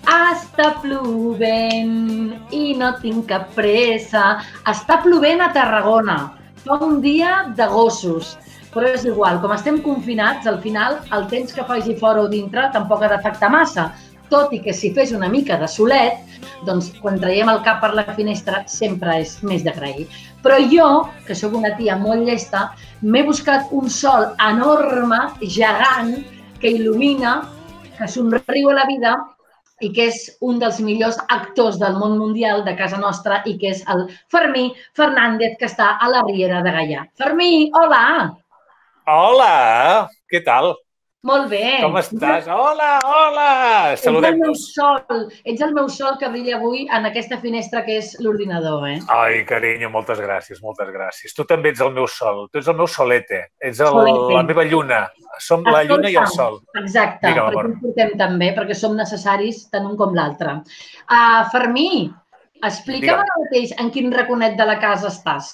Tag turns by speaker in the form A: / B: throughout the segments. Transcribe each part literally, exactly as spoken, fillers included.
A: Està plovent i no tinc cap pressa. Està plovent a Tarragona. Fa un dia de gossos. Però és igual, com estem confinats, al final el temps que faci fora o dintre tampoc ha d'afectar massa. Tot i que si fes una mica de solet, doncs quan traiem el cap per la finestra sempre és més d'agrair. Però jo, que sóc una tia molt llesta, m'he buscat un sol enorme, gegant, que il·lumina, que somriu a la vida i que és un dels millors actors del món mundial de casa nostra i que és el Fermí Fernández, que està a la Riera de Gaià. Fermí, hola!
B: Hola! Què tal?
A: Molt bé.
B: Com estàs? Hola, hola! Saludem-nos.
A: Ets el meu sol que brilla avui en aquesta finestra que és l'ordinador, eh?
B: Ai, carinyo, moltes gràcies, moltes gràcies. Tu també ets el meu sol, tu ets el meu solete, ets el,
A: Solete.
B: la meva lluna. Som la lluna i el sol.
A: Exacte,
B: Digue'm,
A: perquè
B: amor.
A: ens portem també, perquè som necessaris tant un com l'altre. Uh, Fermí, explica'm
B: Digue'm.
A: ara mateix en quin raconet de la casa estàs.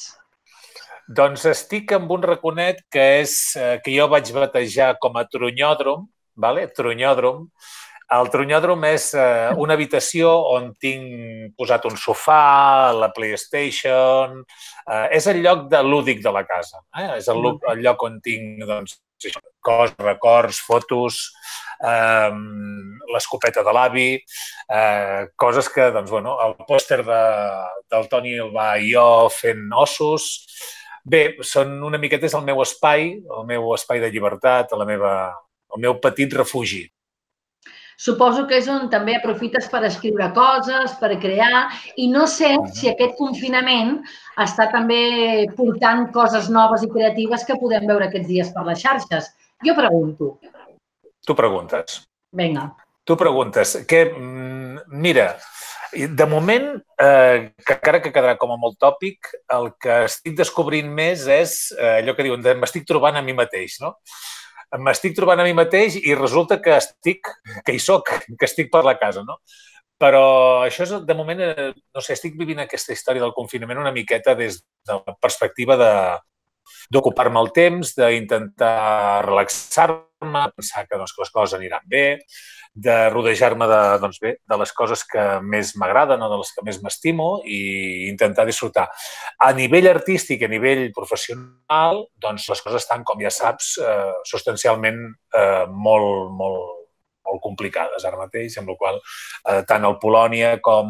B: Doncs estic amb un raconet que és eh, que jo vaig batejar com a tronyòdrom, vale? Tronyòdrom. El tronyòdrom és eh, una habitació on tinc posat un sofà, la PlayStation... Eh, és el lloc de lúdic de la casa. Eh? És el, el lloc on tinc doncs, coses, records, fotos, eh, l'escopeta de l'avi, eh, coses que, doncs, bueno, el pòster de, del Toni Albà i jo fent ossos. Bé, són una miqueta és el meu espai, el meu espai de llibertat, la meva, el meu petit refugi.
A: Suposo que és on també aprofites per escriure coses, per crear, i no sé si aquest confinament està també portant coses noves i creatives que podem veure aquests dies per les xarxes. Jo pregunto.
B: Tu preguntes.
A: Vinga.
B: Tu preguntes. Que, mira, de moment, eh, que encara que quedarà com a molt tòpic, el que estic descobrint més és eh, allò que diuen, m'estic trobant a mi mateix, no? M'estic trobant a mi mateix i resulta que estic, que hi soc, que estic per la casa, no? Però això és, de moment, no sé, estic vivint aquesta història del confinament una miqueta des de la perspectiva de d'ocupar-me el temps, d'intentar relaxar-me, pensar que, doncs, que les coses aniran bé, de rodejar-me de, doncs bé, de les coses que més m'agraden o de les que més m'estimo i intentar disfrutar. A nivell artístic i a nivell professional, doncs les coses estan, com ja saps, eh, substancialment eh, molt, molt, molt complicades ara mateix, amb la qual cosa eh, tant el Polònia com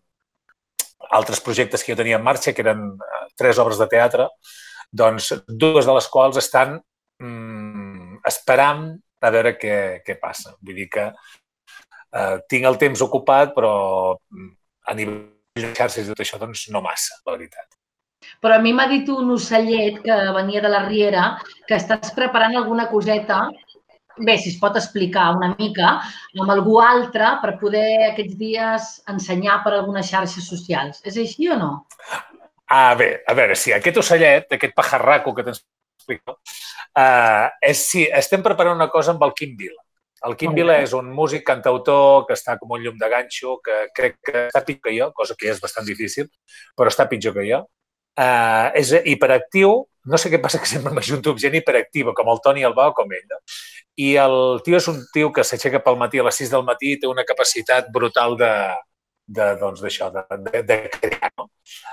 B: altres projectes que jo tenia en marxa, que eren tres obres de teatre, doncs dues de les quals estan mm, esperant a veure què, què passa. Vull dir que eh, tinc el temps ocupat, però a nivell de xarxes i tot això, doncs no massa, la veritat.
A: Però a mi m'ha dit un ocellet que venia de la Riera que estàs preparant alguna coseta, bé, si es pot explicar una mica, amb algú altre per poder aquests dies ensenyar per algunes xarxes socials. És així o no?
B: Ah, bé, a veure, sí, aquest ocellet, aquest pajarraco que tens explicat, uh, és, sí, estem preparant una cosa amb el Quim Vila. El Quim Vila és un músic, cantautor, que està com un llum de ganxo, que crec que està pitjor que jo, cosa que és bastant difícil, però està pitjor que jo. Uh, és hiperactiu, no sé què passa que sempre m'ajunto amb gent hiperactiva, com el Toni Albà o com ell. No? I el tio és un tio que s'aixeca pel matí a les sis del matí i té una capacitat brutal de, de, doncs, d'això, de, de, de crear, no?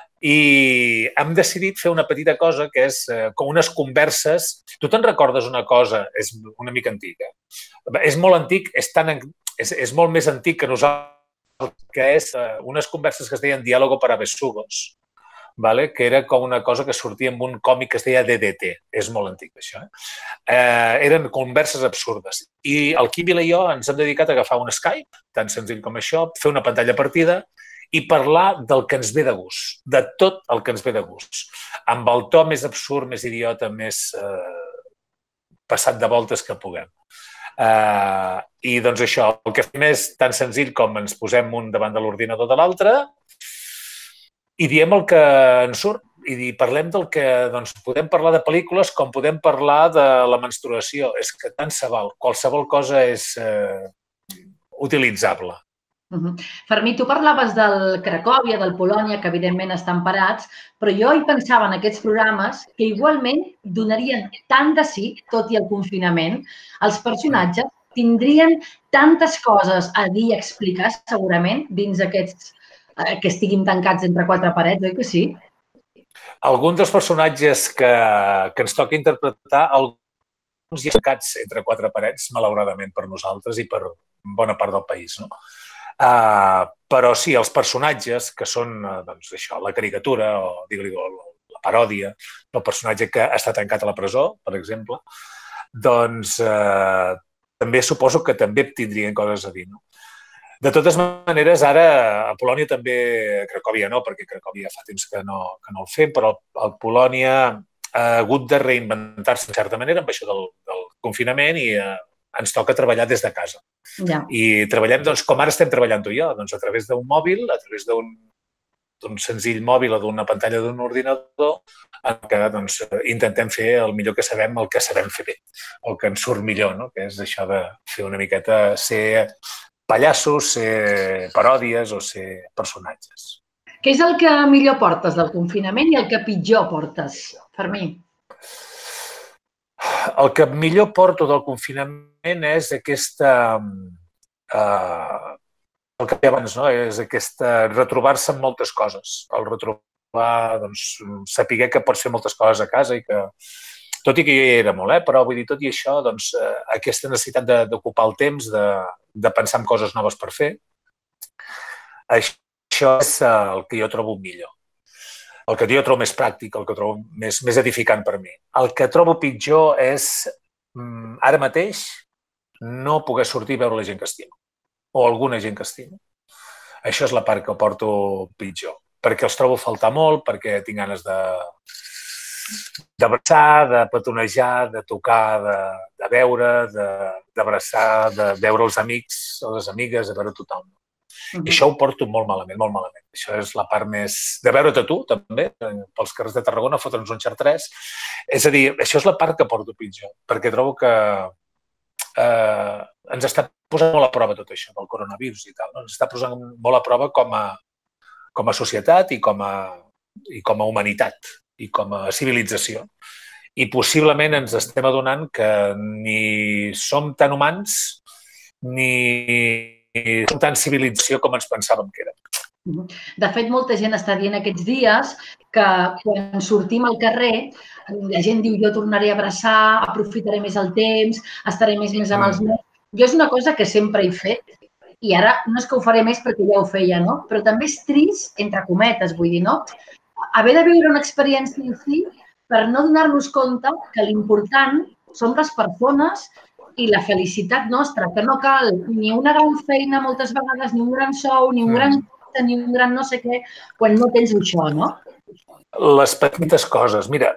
B: I hem decidit fer una petita cosa que és eh, com unes converses. Tu te'n recordes una cosa? És una mica antiga. És molt antic, és, tan, és, és molt més antic que nosaltres, que és eh, unes converses que es deien Diálogo para besugos, vale? Que era com una cosa que sortia amb un còmic que es deia D D T. És molt antic, això. Eh? Eh, eren converses absurdes. I el Quim Vila i jo ens hem dedicat a agafar un Skype, tan senzill com això, fer una pantalla partida i parlar del que ens ve de gust, de tot el que ens ve de gust, amb el to més absurd, més idiota, més eh, passat de voltes que puguem. Eh, I doncs això, el que fem és tan senzill com ens posem un davant de l'ordinador de l'altre i diem el que ens surt. I parlem del que, doncs, podem parlar de pel·lícules com podem parlar de la menstruació. És que tant se val. Qualsevol cosa és eh, utilitzable.
A: Uh-huh. Fermí, tu parlaves del Cracòvia, del Polònia, que evidentment estan parats, però jo hi pensava en aquests programes que igualment donarien tant de sí, tot i el confinament, als personatges tindrien tantes coses a dir i explicar, segurament, dins aquests que estiguin tancats entre quatre parets, oi que sí?
B: Alguns dels personatges que, que ens toca interpretar, alguns hi tancats entre quatre parets, malauradament per nosaltres i per bona part del país, no? Uh, però sí, els personatges que són, doncs, això, la caricatura o, digue-li, la paròdia, el personatge que està tancat a la presó, per exemple, doncs uh, també suposo que també tindrien coses a dir, no? De totes maneres, ara a Polònia també, a Cracòvia no, perquè Cracòvia fa temps que no, que no el fem, però a Polònia ha hagut de reinventar-se en certa manera amb això del, del confinament i eh, ens toca treballar des de casa.
A: Ja.
B: I treballem, doncs, com ara estem treballant tu i jo, doncs, a través d'un mòbil, a través d'un d'un senzill mòbil o d'una pantalla d'un ordinador, en què doncs, intentem fer el millor que sabem, el que sabem fer bé, el que ens surt millor, no? Que és això de fer una miqueta, ser pallassos, ser paròdies o ser personatges.
A: Què és el que millor portes del confinament i el que pitjor portes, Fermí?
B: El que millor porto del confinament és aquesta... Eh, el que deia abans, no? És aquesta retrobar-se en moltes coses. El retrobar, doncs, saber que pots fer moltes coses a casa i que, tot i que jo hi era molt, eh? Però vull dir, tot i això, doncs, aquesta necessitat d'ocupar el temps, de, de pensar en coses noves per fer, això és el que jo trobo millor. El que jo trobo més pràctic, el que trobo més, més edificant per mi. El que trobo pitjor és, ara mateix, no poder sortir a veure la gent que estimo. O alguna gent que estimo. Això és la part que porto pitjor. Perquè els trobo a faltar molt, perquè tinc ganes de d'abraçar, de petonejar, de tocar, de, de veure, d'abraçar, de, de veure els amics, les amigues, de veure tothom. Uh-huh. I això ho porto molt malament, molt malament. Això és la part més... De veure't a tu, també, pels carrers de Tarragona, fotre'ns un xartrès. És a dir, això és la part que porto pitjor, perquè trobo que eh, ens està posant molt a prova tot això del coronavirus i tal. No? Ens està posant molt a prova com a, com a societat i com a, i com a humanitat i com a civilització. I possiblement ens estem adonant que ni som tan humans ni som tan civilització com ens pensàvem que érem.
A: De fet, molta gent està dient aquests dies que quan sortim al carrer la gent diu jo tornaré a abraçar, aprofitaré més el temps, estaré més, més amb els meus. Jo és una cosa que sempre he fet i ara no és que ho faré més perquè ja ho feia, no? Però també és trist, entre cometes, vull dir, no? Haver de viure una experiència així per no donar-nos compte que l'important són les persones i la felicitat nostra, que no cal ni una gran feina moltes vegades, ni un gran sou, ni un gran, ni un gran no sé què, quan no tens això, no?
B: Les petites coses. Mira,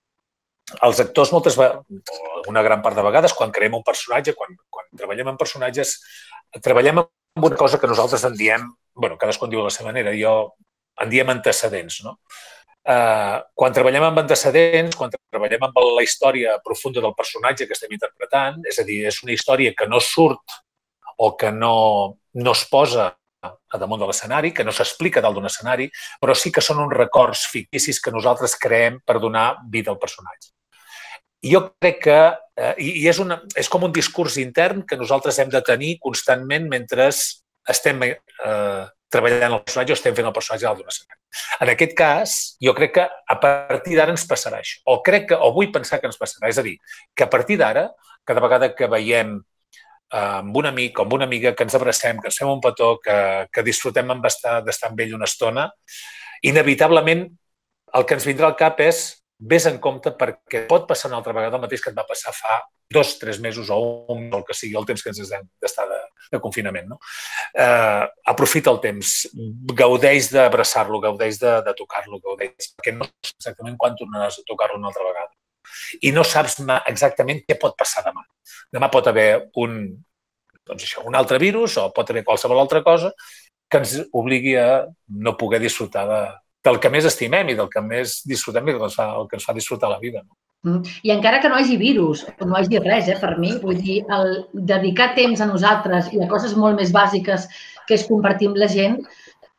B: els actors moltes vegades, una gran part de vegades, quan creem un personatge, quan, quan treballem en personatges, treballem amb una cosa que nosaltres en diem, bueno, cadascú en diu a la seva manera, jo en diem antecedents, no? Uh, quan treballem amb antecedents, quan treballem amb la història profunda del personatge que estem interpretant, és a dir, és una història que no surt o que no, no es posa a damunt de l'escenari, que no s'explica dalt d'un escenari, però sí que són uns records ficticis que nosaltres creem per donar vida al personatge. I jo crec que, eh, i és, una, és com un discurs intern que nosaltres hem de tenir constantment mentre estem eh, treballant el personatge o estem fent el personatge dalt d'un escenari. En aquest cas, jo crec que a partir d'ara ens passarà això. O crec que, o vull pensar que ens passarà. És a dir, que a partir d'ara, cada vegada que veiem amb un amic o amb una amiga, que ens abracem, que ens fem un petó, que, que disfrutem d'estar amb ell una estona, inevitablement el que ens vindrà al cap és vés en compte perquè pot passar una altra vegada el mateix que et va passar fa dos, tres mesos o un, el que sigui, el temps que ens hem d'estar de, de confinament. No? Eh, aprofita el temps, gaudeix d'abraçar-lo, gaudeix de, de tocar-lo, gaudeix, perquè no saps exactament quan tornaràs a tocar-lo una altra vegada. I no saps exactament què pot passar demà. Demà pot haver un, doncs això, un altre virus o pot haver qualsevol altra cosa que ens obligui a no poder disfrutar de, del que més estimem i del que més disfrutem i del que ens fa, el que ens fa disfrutar la vida. No?
A: I encara que no hi hagi virus, o no hi hagi res, eh, per mi, vull dir, el dedicar temps a nosaltres i a coses molt més bàsiques que és compartir amb la gent,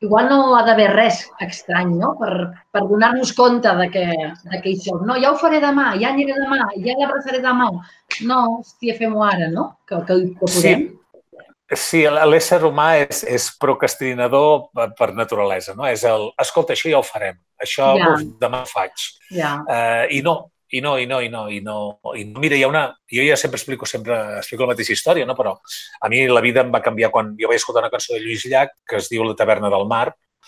A: igual no ha d'haver res estrany, no?, per, per donar-nos compte de que, de que hi som. No, ja ho faré demà, ja aniré demà, ja l'abraçaré demà. No, hòstia, fem-ho ara, no?, que, que, que podem.
B: Sí, sí, l'ésser humà és, és procrastinador per, per naturalesa, no? És el, escolta, això ja ho farem, això
A: Ja.
B: uf, demà ho faig.
A: Ja.
B: Uh, I no, i no, i no, i no, i no. I mira, hi ha una... Jo ja sempre explico, sempre explico la mateixa història, no? Però a mi la vida em va canviar quan jo vaig escoltar una cançó de Lluís Llach que es diu La taverna del mar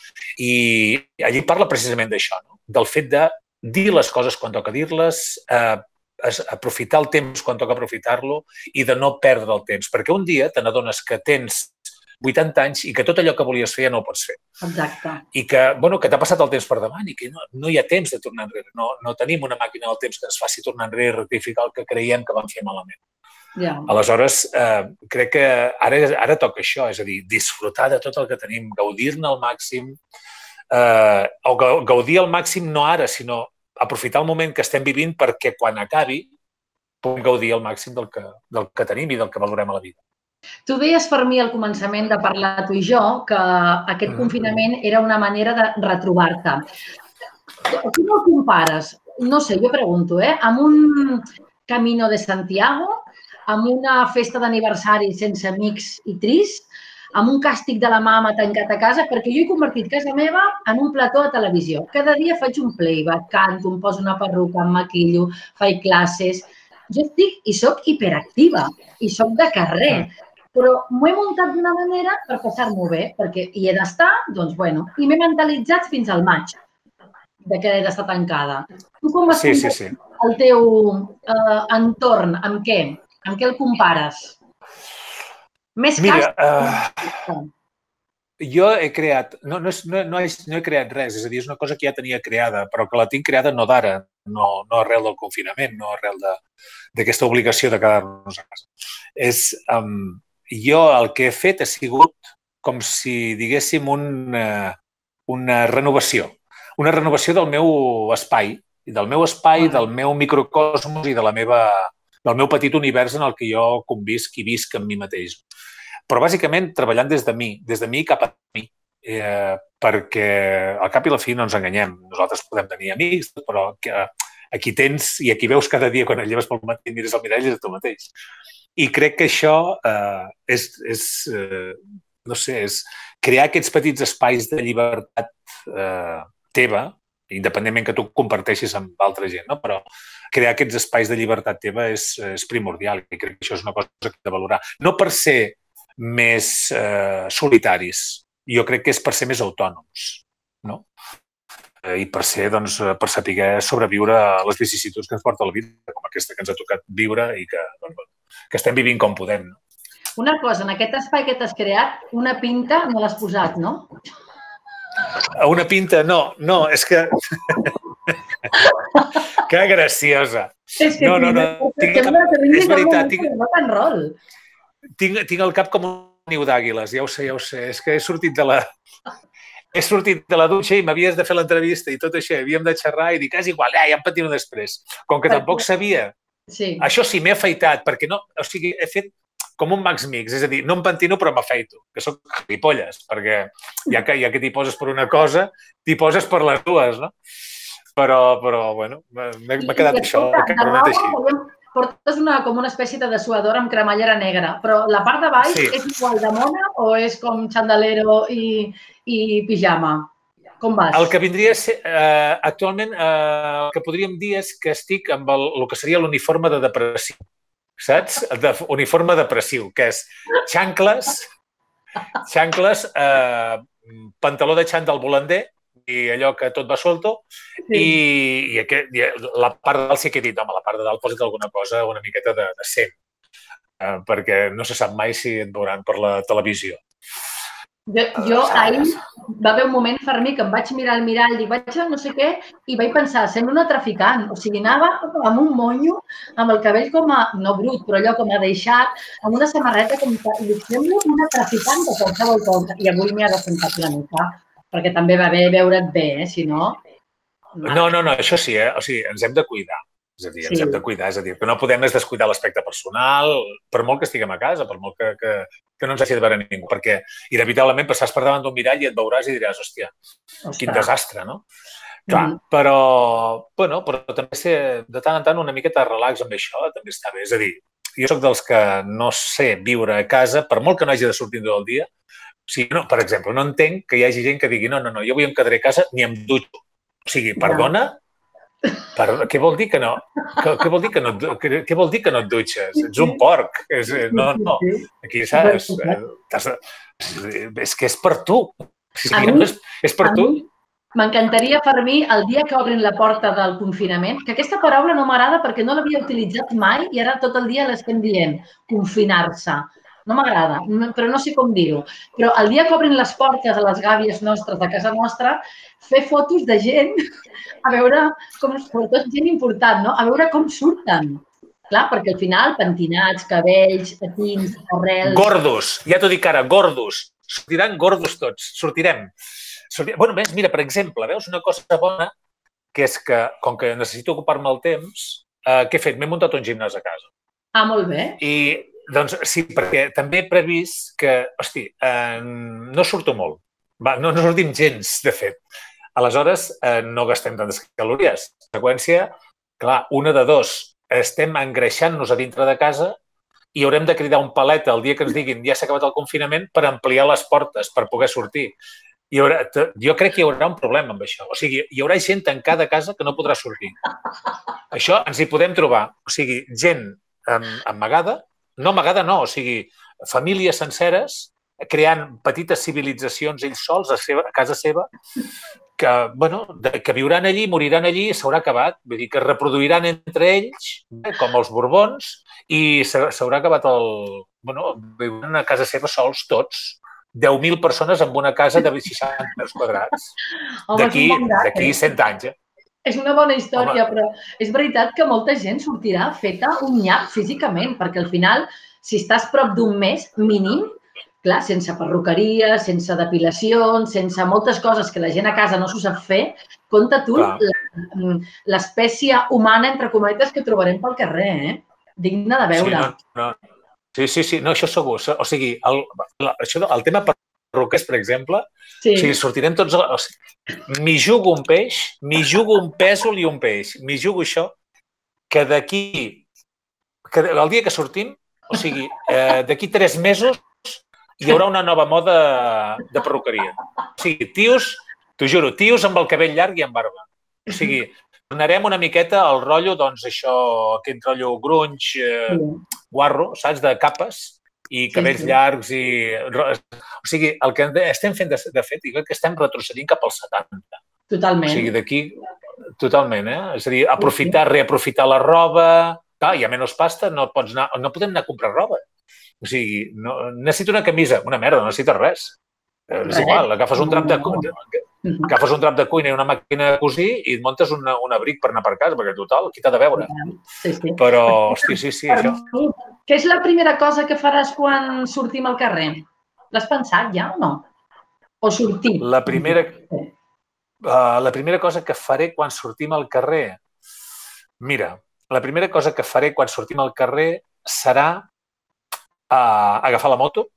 B: i allí parla precisament d'això, no? Del fet de dir les coses quan toca dir-les, eh, aprofitar el temps quan toca aprofitar-lo i de no perdre el temps. Perquè un dia te n'adones que tens vuitanta anys i que tot allò que volies fer ja no ho pots fer.
A: Exacte. I
B: que, bueno, que t'ha passat el temps per davant i que no, no hi ha temps de tornar enrere. No, no tenim una màquina del temps que ens faci tornar enrere i rectificar el que creiem que vam fer malament.
A: Yeah.
B: Aleshores, eh, crec que ara, ara toca això, és a dir, disfrutar de tot el que tenim, gaudir-ne al màxim, eh, o gaudir al màxim no ara, sinó aprofitar el moment que estem vivint perquè quan acabi puguem gaudir al màxim del que, del que tenim i del que valorem a la vida.
A: Tu deies, Fermí, al començament de parlar tu i jo, que aquest confinament era una manera de retrobar-te. Tu no el compares, no sé, jo pregunto, eh, amb un Camino de Santiago, amb una festa d'aniversari sense amics i trist, amb un càstig de la mama tancat a casa, perquè jo he convertit casa meva en un plató de televisió. Cada dia faig un playback, canto, em poso una perruca, em maquillo, faig classes. Jo estic i soc hiperactiva, i soc de carrer. Però m'ho he muntat d'una manera per passar-m'ho bé, perquè hi he d'estar, doncs, bueno, i m'he mentalitzat fins al maig de que he d'estar tancada. Tu com has
B: sí, sí, sí.
A: el teu eh, entorn? Amb què? Amb què el compares? Més
B: Mira,
A: cas...
B: Uh, jo he creat, no, no, és, no, no, he, no he creat res, és a dir, és una cosa que ja tenia creada, però que la tinc creada no d'ara, no, no arrel del confinament, no arrel d'aquesta obligació de quedar-nos a casa. És... Um, Jo el que he fet ha sigut com si diguéssim una, una renovació. Una renovació del meu espai, del meu espai, del meu microcosmos i de la meva, del meu petit univers en el que jo convisc i visc amb mi mateix. Però bàsicament treballant des de mi, des de mi cap a mi, eh, perquè al cap i la fi no ens enganyem. Nosaltres podem tenir amics, però aquí tens i aquí veus cada dia quan et lleves pel matí i mires al mirall és tu mateix. I crec que això eh, és, és eh, no sé, és crear aquests petits espais de llibertat eh, teva, independentment que tu comparteixis amb altra gent, no? Però crear aquests espais de llibertat teva és, és primordial i crec que això és una cosa que hem de valorar. No per ser més eh, solitaris, jo crec que és per ser més autònoms, no? I per ser, doncs, per saber sobreviure a les vicissituds que ens porta la vida, com aquesta que ens ha tocat viure i que, doncs, que estem vivint com podem. No?
A: Una cosa, en aquest espai que t'has creat, una pinta no l'has posat, no?
B: Una pinta? No, no, és que... Que graciosa.
A: És que
B: no, no, no. Tinc el cap... És veritat. Tinc... Tinc, tinc el cap com un niu d'àguiles, ja ho sé, ja ho sé. És que he sortit de la... He sortit de la dutxa i m'havies de fer l'entrevista i tot això, havíem de xerrar i dic, és igual, ja, ja em patino després. Com que tampoc sabia.
A: Sí.
B: Això sí, m'he afaitat, perquè no, o sigui, he fet com un Max Mix, és a dir, no em pentino però m'afaito, que soc gilipolles, perquè ja que, ja que t'hi poses per una cosa, t'hi poses per les dues, no? Però, però bueno, m'ha quedat això, que ha així.
A: Portes una, com una espècie de dessuadora amb cremallera negra, però la part de baix
B: sí.
A: És igual de mona o és com xandalero i, i pijama? Com vas?
B: El que vindria a ser, eh, actualment, eh, el que podríem dir és que estic amb el, el que seria l'uniforme de depressiu, saps? De, uniforme depressiu, que és xancles, xancles, eh, pantaló de xandall volander, i allò que tot va suelto, sí. i, i, aquest, i la part de dalt sí que he dit, home, la part de dalt posa't alguna cosa una miqueta de, de cent, eh, perquè no se sap mai si et veuran per la televisió.
A: Jo, jo ahir va haver un moment, Fermí, que em vaig mirar al mirall i vaig a no sé què i vaig pensar, sembla una traficant, o sigui, anava amb un monyo, amb el cabell com a, no brut, però allò com a deixat, amb una samarreta com que li sembla una traficant de qualsevol cosa, i avui m'hi ha de sentar una mica. Perquè també va bé veure't bé, eh? Si no...
B: No, no, no, això sí, eh? O sigui, ens hem de cuidar. És a dir, ens hem de cuidar, és a dir, que no podem és descuidar l'aspecte personal, per molt que estiguem a casa, per molt que, que, que no ens hagi de veure ningú, perquè inevitablement passaràs per davant d'un mirall i et veuràs i diràs, hòstia, quin desastre, no? Clar, però, bueno, però també ser de tant en tant una miqueta de relax amb això, també està bé. És a dir, jo soc dels que no sé viure a casa, per molt que no hagi de sortir tot el dia. O sigui, no, per exemple, no entenc que hi hagi gent que digui no, no, no, jo avui em quedaré a casa ni em dutxo. O sigui, perdona, per, què vol dir que no? Què, què, vol dir que no què, què vol dir que no et dutxes? Ets un porc. És, no, no. Aquí saps? És que és per tu. O sigui, no és, és per tu.
A: M'encantaria, Fermí, el dia que obrin la porta del confinament, que aquesta paraula no m'agrada perquè no l'havia utilitzat mai i ara tot el dia l'estem dient, confinar-se. No m'agrada, però no sé com dir-ho. Però el dia que obrin les portes a les gàbies nostres, de casa nostra, fer fotos de gent, a veure, com, sobretot gent important, no? A veure com surten. Clar, perquè al final, pentinats, cabells, patins, arrels...
B: Gordos, ja t'ho dic ara, gordos. Sortiran gordos tots, sortirem. Sortirem. Bueno, més, mira, per exemple, veus una cosa bona, que és que, com que necessito ocupar-me el temps, eh, què he fet? M'he muntat un gimnàs a casa.
A: Ah, molt bé.
B: I, doncs, sí, perquè també he previst que, hosti, eh, no surto molt. Va, no, no sortim gens, de fet. Aleshores, eh, no gastem tantes calories. En conseqüència, clar, una de dos, estem engreixant-nos a dintre de casa i haurem de cridar un paleta el dia que ens diguin ja s'ha acabat el confinament per ampliar les portes, per poder sortir. Hi haurà, jo crec que hi haurà un problema amb això. O sigui, hi haurà gent tancada a casa que no podrà sortir. Això ens hi podem trobar. O sigui, gent amagada, no amagada no, o sigui, famílies senceres creant petites civilitzacions ells sols a, seva, a casa seva que, bueno, que viuran allí, moriran allí i s'haurà acabat. Vull dir, que es reproduiran entre ells, eh, com els Borbons, i s'haurà acabat el... Bueno, viuran a casa seva sols tots. deu mil persones en una casa de seixanta metres quadrats. D'aquí cent anys, eh?
A: És una bona història, Home. Però és veritat que molta gent sortirà feta un nyap físicament, perquè al final, si estàs prop d'un mes mínim, clar, sense perruqueria, sense depilacions, sense moltes coses que la gent a casa no s'ho sap fer, compta tu l'espècie humana, entre cometes, que trobarem pel carrer, eh? Digna de veure.
B: Sí, no, no. Sí, sí, sí, no, això segur. O sigui, el, això, el tema perruquers, per exemple, sí. O sigui, sortirem tots... O sigui, m'hi jugo un peix, m'hi jugo un pèsol i un peix. M'hi jugo això, que d'aquí... Que el dia que sortim, o sigui, eh, d'aquí tres mesos hi haurà una nova moda de perruqueria. O sigui, tios, t'ho juro, tios amb el cabell llarg i amb barba. O sigui, tornarem una miqueta al rotllo, doncs això, aquest rotllo grunge, eh, guarro, saps, de capes i cabells sí, sí. llargs i... O sigui, el que estem fent de, de fet, jo crec que estem retrocedint cap als setanta.
A: Totalment.
B: O sigui, d'aquí, totalment, eh? És a dir, aprofitar, reaprofitar la roba... Clar, hi ha menys pasta, no pots anar, no podem anar a comprar roba. O sigui, no, necessito una camisa, una merda, no necessites res. És igual, agafes un drap de... Agafes un drap de cuina i una màquina de cosir i et muntes un abric per anar per casa, perquè total, qui t'ha de veure?
A: Sí, sí.
B: Però, hosti, sí, sí, això.
A: Què és la primera cosa que faràs quan sortim al carrer? L'has pensat ja o no? O sortim?
B: La primera, uh, la primera cosa que faré quan sortim al carrer... Mira, la primera cosa que faré quan sortim al carrer serà uh, agafar la moto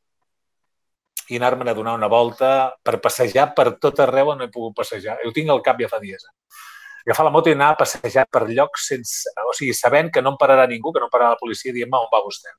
B: i anar-me'n a donar una volta per passejar per tot arreu on he pogut passejar. Ho tinc al cap ja fa dies. Agafar la moto i anar a passejar per llocs sense... O sigui, sabent que no em pararà ningú, que no em pararà la policia dient-me on va vostè.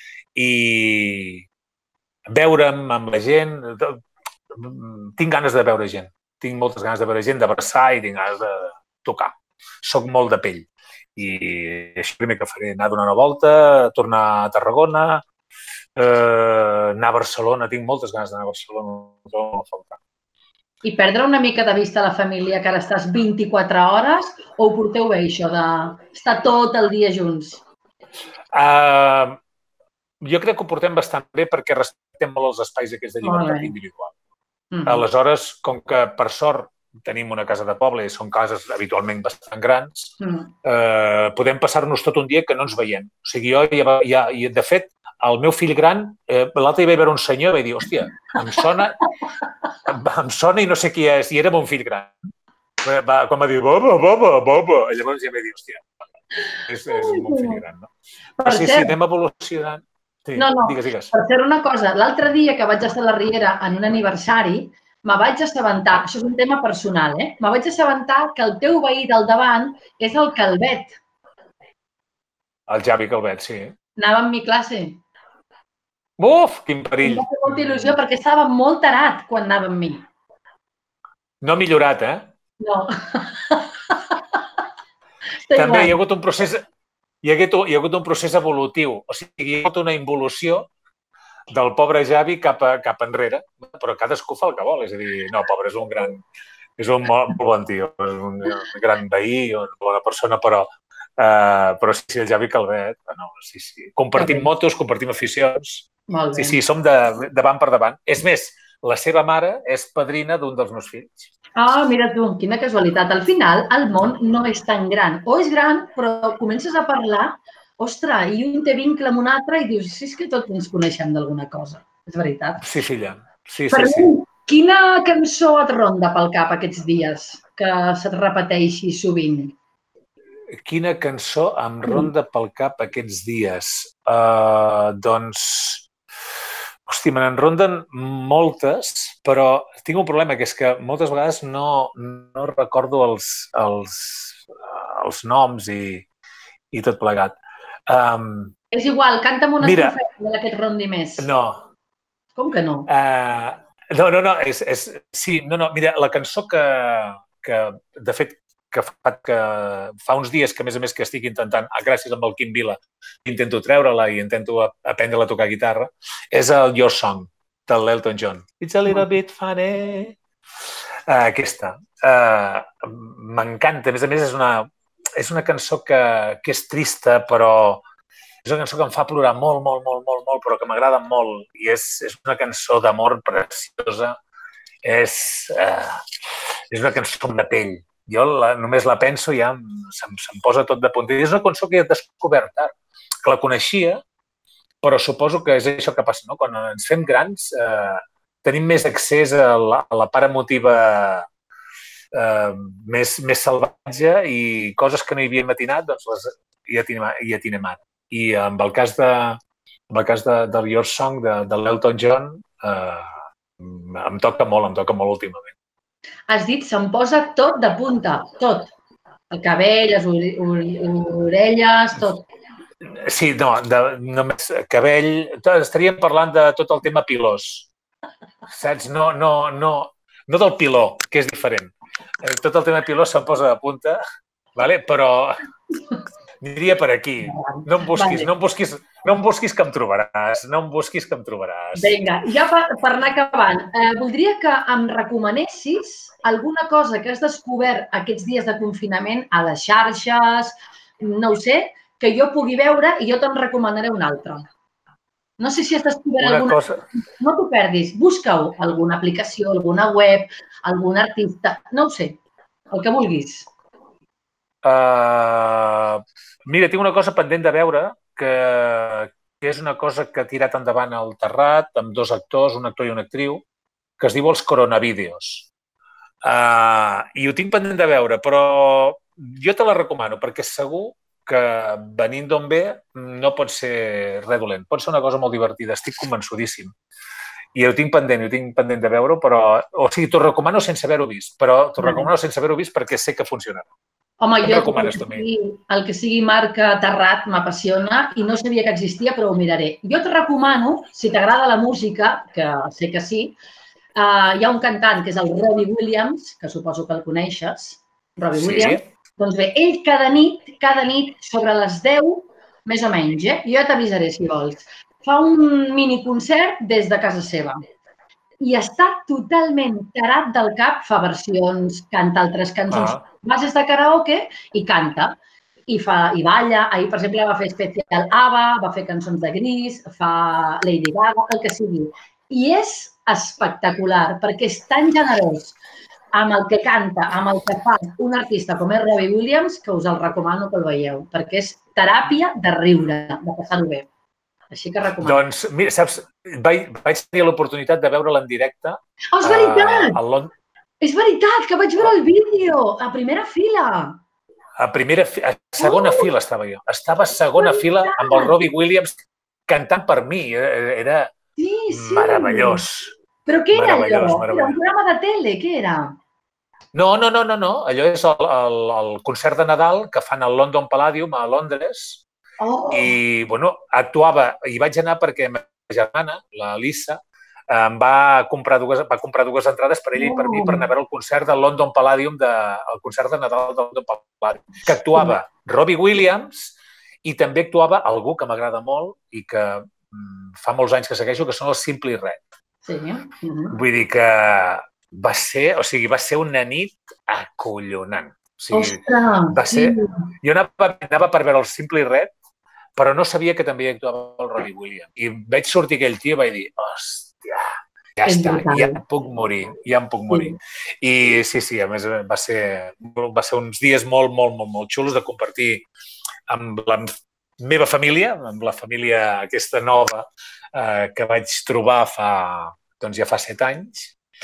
B: I veure'm amb la gent... Tinc ganes de veure gent. Tinc moltes ganes de veure gent, d'abraçar i tinc ganes de tocar. Soc molt de pell. I això primer que faré, anar a donar una volta, tornar a Tarragona, Uh, anar a Barcelona, tinc moltes ganes d'anar a Barcelona, no trobo a faltar.
A: I perdre una mica de vista a la família, que ara estàs vint-i-quatre hores, o ho porteu bé, això d'estar tot el dia junts?
B: Uh, jo crec que ho portem bastant bé perquè respectem molt els espais aquests de llibertat individual. Mm. Aleshores, com que per sort tenim una casa de poble i són cases habitualment bastant grans, mm. uh, podem passar-nos tot un dia que no ens veiem. O sigui, jo ja, ja, de fet, el meu fill gran, eh, l'altre dia vaig veure un senyor i vaig dir, hòstia, em sona, em sona i no sé qui és, i era mon fill gran. Va, quan va dir, baba, baba, baba, llavors ja vaig dir, hòstia, És, és un món filigrant, no?
A: Per
B: Però sí, sí,
A: cert,
B: anem evolucionant. Sí,
A: no, no,
B: digues, digues.
A: per fer una cosa, l'altre dia que vaig estar a la Riera en un aniversari, me vaig assabentar, això és un tema personal, eh? Me vaig assabentar que el teu veí del davant és el Calvet.
B: El Javi Calvet, sí.
A: Anava amb mi classe.
B: Uf, quin
A: Em
B: perill.
A: va fer molta il·lusió perquè estava molt tarat quan anava amb mi.
B: No ha millorat, eh?
A: No.
B: També hi ha hagut un procés, hi ha hagut, hi ha hagut un procés evolutiu. O sigui, hi ha hagut una involució del pobre Javi cap, a, cap enrere, però cadascú fa el que vol. És a dir, no, pobre, és un gran, és un molt bon tio, és un gran veí, una bona persona, però, uh, però sí, sí, el Javi Calvet, no, sí, sí. Compartim motos, compartim aficions.
A: Molt bé.
B: Sí, sí, som de, davant per davant. És més, la seva mare és padrina d'un dels meus fills.
A: Ah, mira tu, quina casualitat. Al final, el món no és tan gran. O és gran, però comences a parlar, ostres, i un té vincle amb un altre i dius, sí, és que tots ens coneixem d'alguna cosa. És veritat.
B: Sí, filla. Sí,
A: per
B: sí, sí.
A: Mi, quina cançó et ronda pel cap aquests dies que se't repeteixi sovint?
B: Quina cançó em ronda pel cap aquests dies? Uh, doncs... Hosti, me n'en ronden moltes, però tinc un problema, que és que moltes vegades no, no recordo els, els, els noms i, i tot plegat. Um,
A: és igual, canta'm una
B: mira,
A: estrofeta de la que et rondi més.
B: No.
A: Com que no?
B: Uh, no, no, no. És, és, sí, no, no. Mira, la cançó que, que de fet, que fa, que fa uns dies que, a més a més, que estic intentant, gràcies amb el Quim Vila, intento treure-la i intento aprendre a tocar guitarra, és el Your Song, de l'Elton John. It's a little bit funny. Uh, aquesta. Uh, M'encanta. A més a més, és una, és una cançó que, que és trista, però és una cançó que em fa plorar molt, molt, molt, molt, molt, però que m'agrada molt. I és, és una cançó d'amor preciosa. És, uh, és una cançó amb la pell. Jo la, només la penso i ja se'm, se'm posa tot de punt. I és una cançó que he descobert tard, que la coneixia, però suposo que és això que passa, no? Quan ens fem grans eh, tenim més accés a la, a la part emotiva eh, més, més salvatge i coses que no hi havia matinat, doncs les hi atinem ara. I amb el cas de, amb el cas de, del Your Song, de, de l'Elton John, eh, em toca molt, em toca molt últimament.
A: Has dit, se'm posa tot de punta, tot. El cabell, les orelles, tot.
B: Sí, no, de, només cabell... Estaríem parlant de tot el tema pilós. Saps? No, no, no, no del piló, que és diferent. Tot el tema pilós se'm posa de punta, vale? Però aniria per aquí. No em busquis, vale. no em busquis, no em busquis que em trobaràs, no em busquis que em trobaràs.
A: Vinga, ja per, per anar acabant, eh, voldria que em recomanessis alguna cosa que has descobert aquests dies de confinament a les xarxes, no ho sé, que jo pugui veure i jo te'n recomanaré una altra. No sé si has descobert
B: una
A: alguna
B: cosa.
A: No t'ho perdis, busca-ho, alguna aplicació, alguna web, algun artista, no ho sé, el que vulguis.
B: Uh, mira, tinc una cosa pendent de veure que, que és una cosa que ha tirat endavant el Terrat amb dos actors, un actor i una actriu, que es diu Els Coronavídeos. Uh, I ho tinc pendent de veure, però jo te la recomano perquè segur que venint d'on ve no pot ser res dolent. Pot ser una cosa molt divertida, estic convençudíssim. I ho tinc pendent, ho tinc pendent de veure, però... O sigui, t'ho recomano sense haver-ho vist, però t'ho recomano sense haver-ho vist perquè sé que funcionarà.
A: Home, jo el que, sigui, el que sigui marca Terrat m'apassiona i no sabia que existia, però ho miraré. Jo et recomano, si t'agrada la música, que sé que sí, uh, hi ha un cantant que és el Robbie Williams, que suposo que el coneixes, Robbie
B: sí.
A: Williams. Doncs bé, ell cada nit, cada nit, sobre les deu, més o menys, eh? Jo ja t'avisaré si vols, fa un miniconcert des de casa seva. I està totalment tarat del cap, fa versions, canta altres cançons, ah. bases de karaoke i canta. I, fa, i balla. Ahir, per exemple, va fer especial ABBA, va fer cançons de Gris, fa Lady Gaga, el que sigui. I és espectacular, perquè és tan generós amb el que canta, amb el que fa un artista com és Robbie Williams, que us el recomano que el veieu, perquè és teràpia de riure, de passar-ho bé. Així que recomano.
B: Doncs, mira, saps, vaig, vaig tenir l'oportunitat de veure'l en directe.
A: Oh, és veritat!
B: Uh,
A: És veritat, que vaig veure el vídeo a primera fila.
B: A primera, a segona fila estava jo. Estava a segona fila amb el Robbie Williams cantant per mi. Era meravellós.
A: Però què era allò? Era un programa de tele? Què era?
B: No, no, no, no, no. Allò és el, el, el concert de Nadal que fan al London Palladium a Londres.
A: Oh.
B: I, bueno, actuava, i vaig anar perquè ma germana, la Lisa, em va comprar dues, va comprar dues entrades per ella i per mi per anar a veure el concert del London Palladium, de, el concert de Nadal del London Palladium, que actuava Robbie Williams i també actuava algú que m'agrada molt i que mm, fa molts anys que segueixo, que són els Simply Red.
A: Sí. Uh-huh.
B: Vull dir que va ser, o sigui, va ser una nit acollonant. O sigui,
A: Ostres,
B: va ser...
A: sí.
B: Jo anava, anava per veure el Simply Red, però no sabia que també hi actuava el Robbie Williams. I vaig sortir aquell tio i vaig dir, hòstia, ja està, ja em puc morir, ja em puc morir. I sí, sí, a més va ser, va ser uns dies molt, molt, molt, molt xulos de compartir amb la meva família, amb la família aquesta nova eh, que vaig trobar fa, doncs ja fa set anys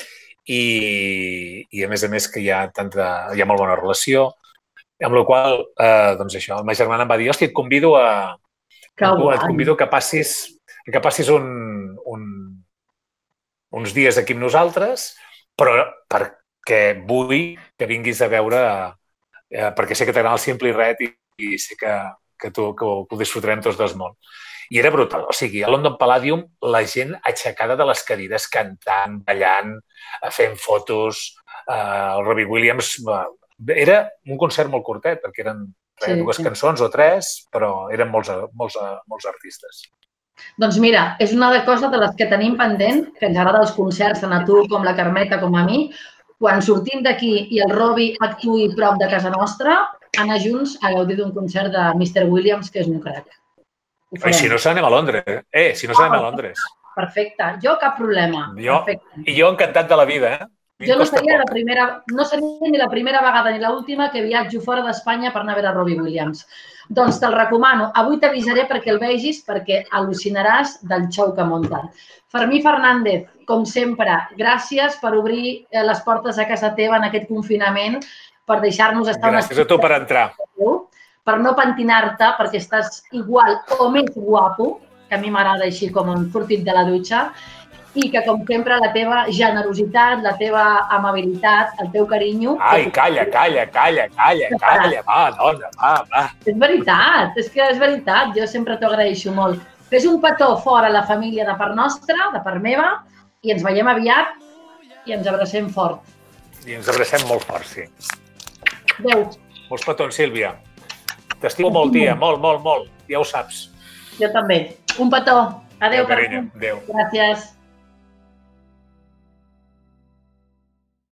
B: i, i a més a més que hi ha, tanta, hi ha molt bona relació, amb la qual eh, doncs això, la meva germana em va dir, hòstia, et convido a, et convido que passis, que passis un, un, uns dies aquí amb nosaltres, però perquè vull que vinguis a veure, eh, perquè sé que t'agrada el Simply Red i, i sé que, que, tu, que, ho, que ho disfrutarem tots dos molt. I era brutal. O sigui, a London Palladium, la gent aixecada de les cadires, cantant, ballant, fent fotos. Eh, el Robbie Williams... Era un concert molt curtet, perquè eren sí, dues sí. cançons o tres, però eren molts, molts, molts artistes.
A: Doncs mira, és una de coses de les que tenim pendent, que ens agrada els concerts, tant a tu com la Carmeta com a mi. Quan sortim d'aquí i el Robbie actuï prop de casa nostra, anar junts a gaudir d'un concert de mister Williams, que és un crac.
B: I si no s'anem a Londres, eh? Si no s'anem a Londres.
A: Perfecte. Jo cap problema.
B: Jo, I jo encantat de la vida, eh?
A: Jo no seria, la primera, no seria ni la primera vegada ni l'última que viatjo fora d'Espanya per anar a veure Robbie Williams. Doncs te'l recomano. Avui t'avisaré perquè el vegis, perquè al·lucinaràs del show que munten. Fermí Fernández, com sempre, gràcies per obrir les portes a casa teva en aquest confinament, per deixar-nos estar...
B: Gràcies a tu per entrar.
A: Per no pentinar-te, perquè estàs igual o més guapo, que a mi m'agrada així com un sortit de la dutxa, i que, com sempre, la teva generositat, la teva amabilitat, el teu carinyo...
B: Ai, calla, calla, calla, calla, calla, va, dona, va, va.
A: És veritat, és que és veritat, jo sempre t'ho agraeixo molt. Fes un petó fora a la família de part nostra, de part meva, i ens veiem aviat i ens abracem fort.
B: I ens abracem molt fort, sí.
A: Adéu.
B: Molts petons, Sílvia. T'estimo molt, tia, molt, molt, molt. Ja ho saps.
A: Jo també. Un petó. Adéu,
B: carinyo. Adéu.
A: Gràcies.